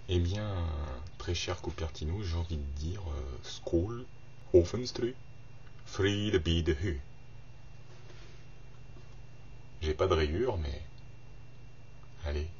Eh bien, très cher Cupertino, j'ai envie de dire Skål, Hoffenstru, Friede bide hu. J'ai pas de rayures, mais allez.